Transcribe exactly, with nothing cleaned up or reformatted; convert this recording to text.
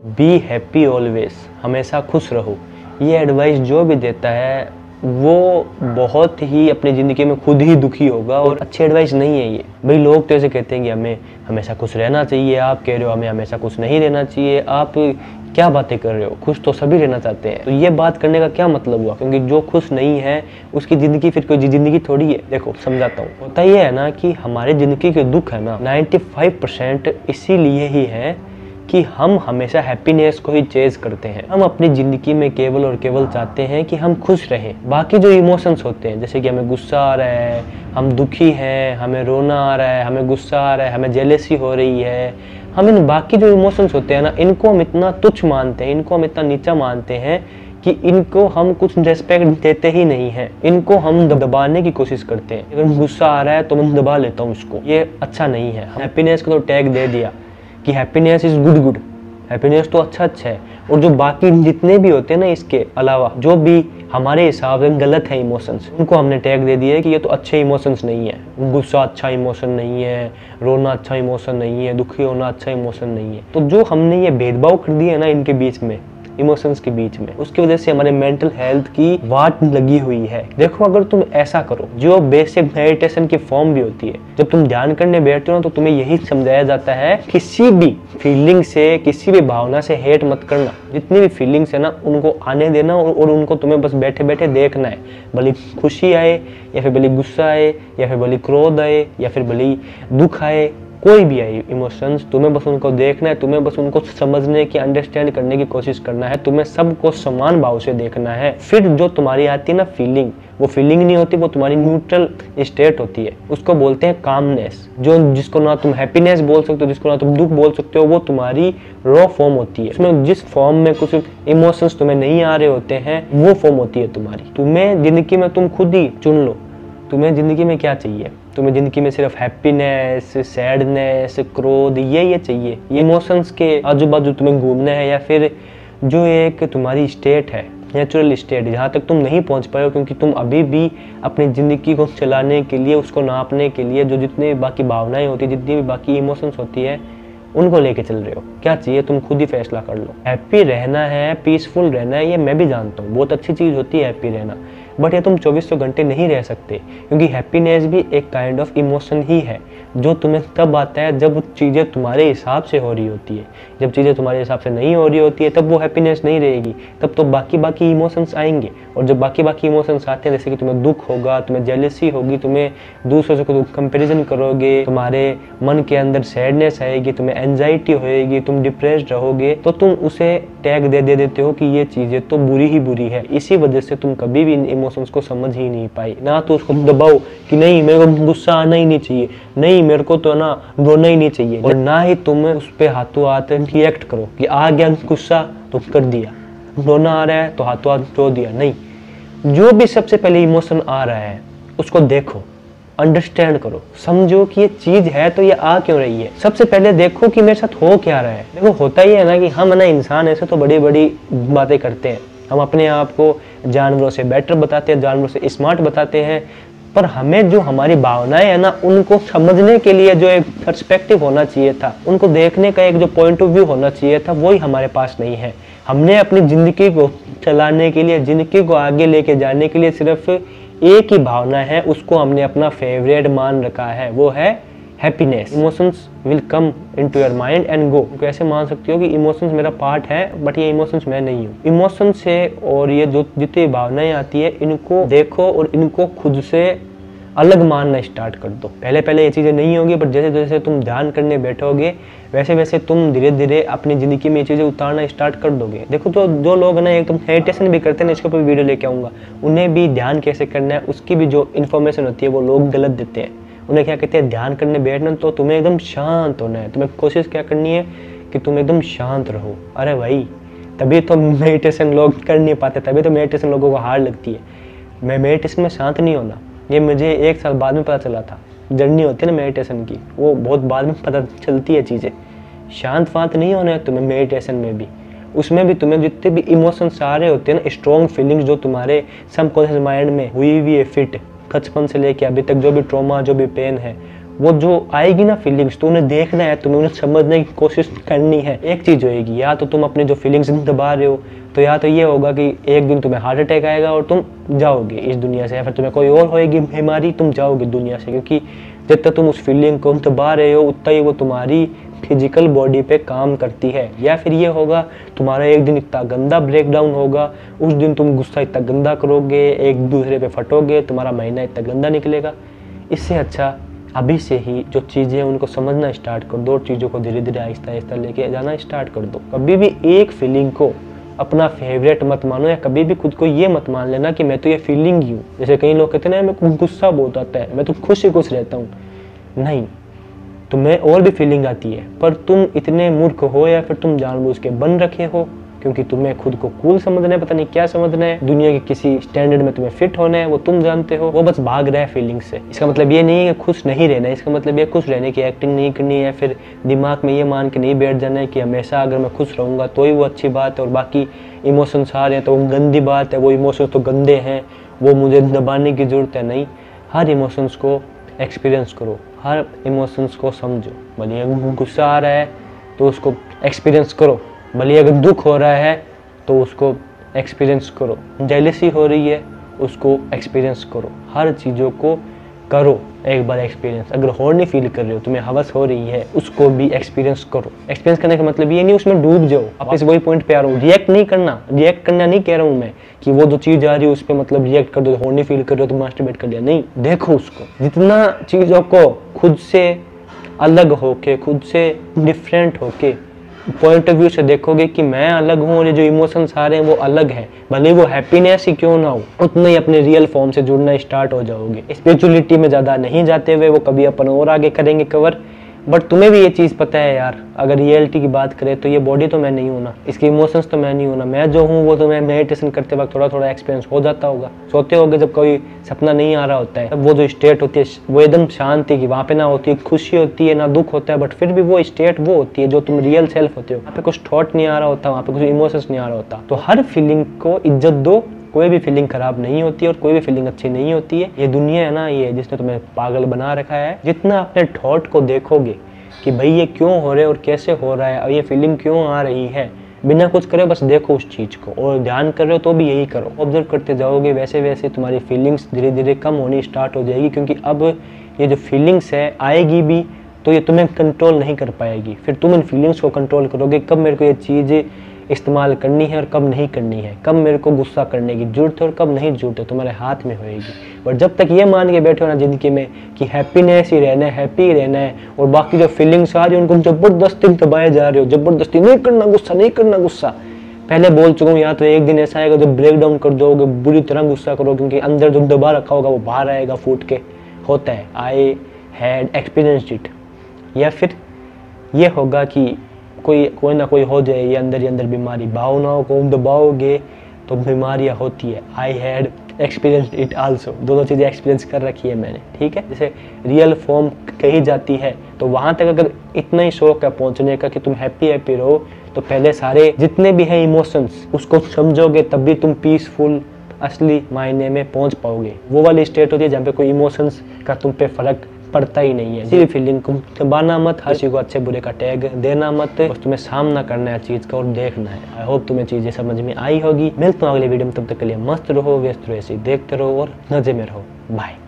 Be happy always, हमेशा खुश रहो। ये एडवाइस जो भी देता है वो बहुत ही अपनी ज़िंदगी में खुद ही दुखी होगा और अच्छी एडवाइस नहीं है ये। भाई लोग तो ऐसे कहते हैं कि हमें हमेशा खुश रहना चाहिए, आप कह रहे हो हमें हमेशा खुश नहीं रहना चाहिए, आप क्या बातें कर रहे हो, खुश तो सभी रहना चाहते हैं। तो ये बात करने का क्या मतलब हुआ, क्योंकि जो खुश नहीं है उसकी ज़िंदगी फिर कोई ज़िंदगी थोड़ी है। देखो समझाता हूँ, होता ये है ना कि हमारे ज़िंदगी के दुख है ना नाइन्टी फाइव परसेंट इसीलिए ही है कि हम हमेशा हैप्पीनेस को ही चेज करते हैं। हम अपनी ज़िंदगी में केवल और केवल चाहते हैं कि हम खुश रहें। बाकी जो इमोशंस होते हैं, जैसे कि हमें गुस्सा आ रहा है, हम दुखी हैं, हमें रोना आ रहा है, हमें गुस्सा आ रहा है, हमें जेलेसी हो रही है, हम इन बाकी जो इमोशंस होते हैं ना, इनको हम इतना तुच्छ मानते हैं, इनको हम इतना नीचा मानते हैं कि इनको हम कुछ रेस्पेक्ट देते ही नहीं हैं। इनको हम दबाने की कोशिश करते हैं। अगर गुस्सा आ रहा है तो मैं दबा लेता हूँ उसको, ये अच्छा नहीं है। हैप्पीनेस को तो टैग दे दिया कि happiness is good good, happiness तो अच्छा अच्छा है। और जो बाकी जितने भी होते हैं ना इसके अलावा जो भी हमारे हिसाब से गलत है इमोशंस, उनको हमने टैग दे दिया है कि ये तो अच्छे इमोशंस नहीं है। गुस्सा अच्छा इमोशन नहीं है, रोना अच्छा इमोशन नहीं है, दुखी होना अच्छा इमोशन नहीं है। तो जो हमने ये भेदभाव कर दिया है ना इनके बीच में, इमोशंस के बीच में, उसकी वजह से हमारे मेंटल हेल्थ की वाट लगी हुई है। देखो अगर तुम ऐसा करो, जो बेसिक मेडिटेशन की फॉर्म भी होती है, जब तुम ध्यान करने बैठते हो तो तुम्हें यही समझाया जाता है किसी भी फीलिंग से, किसी भी भावना से हेट मत करना। जितनी भी फीलिंग्स है ना उनको आने देना और, और उनको तुम्हें बस बैठे बैठे देखना है। भले खुशी आए या फिर भले गुस्सा आए या फिर भले क्रोध आए या फिर भले दुख आए, कोई भी आई इमोशंस, तुम्हें बस उनको देखना है, तुम्हें बस उनको समझने की, अंडरस्टैंड करने की कोशिश करना है, तुम्हें सबको समान भाव से देखना है। फिर जो तुम्हारी आती है ना फीलिंग, वो फीलिंग नहीं होती, वो तुम्हारी न्यूट्रल स्टेट होती है, उसको बोलते हैं कामनेस। जो जिसको ना तुम हैप्पीनेस बोल सकते हो, जिसको ना तुम दुख बोल सकते हो, वो तुम्हारी रॉ फॉर्म होती है। उसमें जिस फॉर्म में कुछ इमोशंस तुम्हें नहीं आ रहे होते हैं वो फॉर्म होती है तुम्हारी। तुम्हें जिंदगी में तुम खुद ही चुन लो, तुम्हें जिंदगी में क्या चाहिए। तुम्हें ज़िंदगी में सिर्फ हैप्पीनेस, सैडनेस, क्रोध, ये ये चाहिए। ये इमोशंस के आजू बाजू तुम्हें घूमना है, या फिर जो एक तुम्हारी स्टेट है, नेचुरल स्टेट, जहाँ तक तुम नहीं पहुँच पाए हो क्योंकि तुम अभी भी अपनी ज़िंदगी को चलाने के लिए, उसको नापने के लिए जो जितनी बाकी भावनाएं होती है, जितनी भी बाकी इमोशंस होती है, उनको लेके चल रहे हो। क्या चाहिए तुम खुद ही फैसला कर लो। हैप्पी रहना है, पीसफुल रहना है, ये मैं भी जानता हूँ, बहुत अच्छी चीज़ होती है हैप्पी रहना, बट ये तुम चौबीसों घंटे नहीं रह सकते, क्योंकि हैप्पीनेस भी एक काइंड ऑफ इमोशन ही है जो तुम्हें तब आता है जब चीज़ें तुम्हारे हिसाब से हो रही होती है। जब चीज़ें तुम्हारे हिसाब से नहीं हो रही होती है तब वो हैप्पीनेस नहीं रहेगी, तब तो बाकी बाकी इमोशंस आएंगे। और जब बाकी बाकी इमोशंस आते हैं, जैसे कि तुम्हें दुख होगा, तुम्हें जेलसी होगी, तुम्हें दूसरों से कंपेरिजन करोगे, तुम्हारे मन के अंदर सैडनेस आएगी, तुम्हें एंजाइटी होएगी, तुम डिप्रेस्ड रहोगे, तो तुम उसे टैग दे दे देते हो कि ये चीज़ें तो बुरी ही बुरी है। इसी वजह से तुम कभी भी इन इमोशंस को समझ ही नहीं पाई। ना तो उसको दबाओ कि नहीं मेरे को गुस्सा आना ही नहीं चाहिए, नहीं मेरे को तो ना रोना ही नहीं चाहिए, और ना ही तुम उस पर हाथों हाथ रिएक्ट करो कि आ गया गुस्सा तो कर दिया, रोना आ रहा है तो हाथों हाथ रो दिया। नहीं, जो भी सबसे पहले इमोशन आ रहा है उसको देखो, अंडरस्टैंड करो, समझो कि ये चीज है तो ये आ क्यों रही है। सबसे पहले देखो कि मेरे साथ हो क्या रहा है। देखो होता ही है ना कि हम ना इंसान ऐसे तो बड़ी बड़ी बातें करते हैं, हम अपने आप को जानवरों से बेटर बताते हैं, जानवरों से स्मार्ट बताते हैं, पर हमें जो हमारी भावनाएं है ना उनको समझने के लिए जो एक पर्सपेक्टिव होना चाहिए था, उनको देखने का एक जो पॉइंट ऑफ व्यू होना चाहिए था, वही हमारे पास नहीं है। हमने अपनी जिंदगी को चलाने के लिए, जिंदगी को आगे लेके जाने के लिए सिर्फ एक ही भावना है, उसको हमने अपना फेवरेट मान रखा है, वो है happiness. Emotions will come into your mind and go. कैसे मान सकते हो कि इमोशंस मेरा पार्ट है बट ये इमोशंस मैं नहीं हूँ। इमोशंस से और ये जो जितनी भावनाएं आती है इनको देखो और इनको खुद से अलग मानना स्टार्ट कर दो। पहले पहले ये चीज़ें नहीं होगी, बट जैसे जैसे तुम ध्यान करने बैठोगे वैसे वैसे तुम धीरे धीरे अपनी ज़िंदगी में ये चीज़ें उतारना स्टार्ट कर दोगे। देखो तो जो लोग ना एकदम मेडिटेशन भी करते हैं, इसके ऊपर वीडियो लेके आऊँगा, उन्हें भी ध्यान कैसे करना है उसकी भी जो इन्फॉर्मेशन होती है वो लोग गलत देते हैं। उन्हें क्या कहते हैं, ध्यान करने बैठना तो तुम्हें एकदम शांत होना है, तुम्हें कोशिश क्या करनी है कि तुम एकदम शांत रहो। अरे भाई तभी तो मेडिटेशन लोग कर नहीं पाते, तभी तो मेडिटेशन लोगों को हार्ड लगती है। मैं मेडिटेशन में शांत नहीं होना, ये मुझे एक साल बाद में पता चला था। जर्नी होती है ना मेडिटेशन की, वो बहुत बाद में पता चलती है चीज़ें। शांत वांत नहीं होना है तुम्हें मेडिटेशन में भी, उसमें भी तुम्हें जितने भी इमोशंस आ रहे होते हैं ना, स्ट्रॉन्ग फीलिंग्स जो तुम्हारे सबकॉन्शियस माइंड में हुई हुई है फिट बचपन से लेके अभी तक, जो भी ट्रॉमा, जो भी पेन है, वो जो आएगी ना फीलिंग्स, तो उन्हें देखना है, तुम्हें उन्हें समझने की कोशिश करनी है। एक चीज़ होएगी, या तो तुम अपने जो फीलिंग्स दबा रहे हो, तो या तो ये होगा कि एक दिन तुम्हें हार्ट अटैक आएगा और तुम जाओगे इस दुनिया से, या फिर तुम्हें कोई और होएगी बीमारी, तुम जाओगे दुनिया से। क्योंकि जब तक तुम उस फीलिंग को दबा रहे हो उतना ही वो तुम्हारी फिजिकल बॉडी पे काम करती है। या फिर ये होगा तुम्हारा एक दिन इतना गंदा ब्रेक डाउन होगा, उस दिन तुम गुस्सा इतना गंदा करोगे, एक दूसरे पे फटोगे, तुम्हारा महीना इतना गंदा निकलेगा। इससे अच्छा अभी से ही जो चीज़ें उनको समझना स्टार्ट कर दो, चीज़ों को धीरे धीरे आहिस्ता आहिस्ता लेके जाना स्टार्ट कर दो। कभी भी एक फीलिंग को अपना फेवरेट मत मानो, या कभी भी खुद को ये मत मान लेना कि मैं तो ये फीलिंग ही हूँ। जैसे कई लोग कहते हैं ना, मेरे को गुस्सा बहुत आता है, मैं तो खुश ही खुश रहता हूँ। नहीं, तुम्हें और भी फीलिंग आती है, पर तुम इतने मूर्ख हो या फिर तुम जानबूझ के बन रखे हो क्योंकि तुम्हें खुद को कूल समझना है, पता नहीं क्या समझना है, दुनिया के किसी स्टैंडर्ड में तुम्हें फिट होना है, वो तुम जानते हो। वो बस भाग रहा है फीलिंग से। इसका मतलब ये नहीं है कि खुश नहीं रहना है, इसका मतलब ये खुश रहने की एक्टिंग नहीं करनी है, फिर दिमाग में ये मान के नहीं बैठ जाना है कि हमेशा अगर मैं खुश रहूँगा तो ही वो अच्छी बात है, और बाकी इमोशंस आ रहे हैं तो वो गंदी बात है, वो इमोशंस तो गंदे हैं, वो मुझे दबाने की ज़रूरत है। नहीं, हर इमोशंस को एक्सपीरियंस करो, हर इमोशंस को समझो। भले अगर गुस्सा आ रहा है तो उसको एक्सपीरियंस करो, भले अगर दुख हो रहा है तो उसको एक्सपीरियंस करो, जेलसी हो रही है उसको एक्सपीरियंस करो, हर चीज़ों को करो एक बार एक्सपीरियंस। अगर हॉर्नी फील कर रहे हो, तुम्हें हवस हो रही है, उसको भी एक्सपीरियंस करो। एक्सपीरियंस करने का मतलब ये नहीं उसमें डूब जाओ। वापस वही पॉइंट पे आ रहा हूँ, रिएक्ट नहीं करना। रिएक्ट करना नहीं कह रहा हूँ मैं कि वो जो चीज़ आ रही है उस पर मतलब रिएक्ट कर दो, हॉर्नी फील कर रहे हो तो मास्टरबेट कर लिया। नहीं, देखो उसको, जितना चीज़ों को खुद से अलग होके, खुद से डिफरेंट होके पॉइंट ऑफ व्यू से देखोगे कि मैं अलग हूँ और ये जो इमोशंस आ रहे हैं वो अलग है, भले वो हैप्पीनेस ही क्यों ना हो, उतना ही अपने रियल फॉर्म से जुड़ना स्टार्ट हो जाओगे। स्पिरिचुअलिटी में ज़्यादा नहीं जाते हुए, वो कभी अपन और आगे करेंगे कवर। बट तुम्हें भी ये चीज़ पता है यार, अगर रियलिटी की बात करें तो ये बॉडी तो मैं नहीं हूँ ना, इसके इमोशंस तो मैं नहीं हूँ ना, मैं जो हूँ वो तो मैं मेडिटेशन करते वक्त थोड़ा थोड़ा एक्सपीरियंस हो जाता होगा। सोते होगे जब कोई सपना नहीं आ रहा होता है, तब वो जो स्टेट होती है वो एकदम शांति की, वहाँ पे ना होती है खुशी होती है ना दुख होता है, बट फिर भी वो स्टेट वो होती है जो तुम रियल सेल्फ होते हो। वहाँ पे कुछ थॉट नहीं आ रहा होता, वहाँ पे कुछ इमोशंस नहीं आ रहा होता। तो हर फीलिंग को इज्जत दो, कोई भी फीलिंग खराब नहीं होती और कोई भी फीलिंग अच्छी नहीं होती है। ये दुनिया है ना, ये जिसने तुम्हें पागल बना रखा है, जितना अपने थॉट को देखोगे कि भाई ये क्यों हो रहा है और कैसे हो रहा है और ये फीलिंग क्यों आ रही है, बिना कुछ करे बस देखो उस चीज़ को, और ध्यान कर रहे हो तो भी यही करो। ऑब्जर्व करते जाओगे, वैसे वैसे तुम्हारी फीलिंग्स धीरे धीरे कम होनी स्टार्ट हो जाएगी। क्योंकि अब ये जो फीलिंग्स है आएगी भी तो ये तुम्हें कंट्रोल नहीं कर पाएगी। फिर तुम इन फीलिंग्स को कंट्रोल करोगे, कब मेरे को ये चीज़ इस्तेमाल करनी है और कब नहीं करनी है, कब मेरे को गुस्सा करने की जरूरत है और कब नहीं जरूरत है, तुम्हारे हाथ में होएगी। बट जब तक ये मान के बैठे हो ना ज़िंदगी में कि हैप्पीनेस ही रहना है, हैप्पी ही रहना है, और बाकी जो फीलिंग्स आ रही है उनको जबरदस्ती दबाए जा रहे हो, जबरदस्ती नहीं करना गुस्सा, नहीं करना गुस्सा। पहले बोल चुका हूँ, यहाँ तो एक दिन ऐसा आएगा जब ब्रेक डाउन कर दोगे, बुरी तरह गुस्सा करो, क्योंकि अंदर जो दबा रखा होगा वो बाहर आएगा फूट के। होता है, आई हैड एक्सपीरियंस्ड इट। या फिर ये होगा कि कोई कोई ना कोई हो जाए ये अंदर ही अंदर बीमारी, भावनाओं को दबाओगे तो बीमारियाँ होती है। I had experienced it also, दोनों चीज़ें एक्सपीरियंस कर रखी है मैंने, ठीक है। जैसे रियल फॉर्म कही जाती है, तो वहाँ तक अगर इतना ही शौक है पहुँचने का कि तुम हैप्पी हैप्पी रहो, तो पहले सारे जितने भी हैं इमोशंस उसको समझोगे, तब भी तुम पीसफुल असली मायने में पहुँच पाओगे। वो वाली स्टेट होती है जहाँ पे कोई इमोशंस का तुम पे फर्क पड़ता ही नहीं है। इसी फीलिंग को दबाना मत, हर किसी को अच्छे बुरे का टैग देना मत, बस तुम्हें सामना करना है चीज़ का और देखना है। आई होप तुम्हें चीज़ें समझ में आई होगी। मिलता हूँ अगले वीडियो में, तब तक के लिए मस्त रहो, व्यस्त रहो, ऐसे देखते रहो और मजे में रहो। बाय।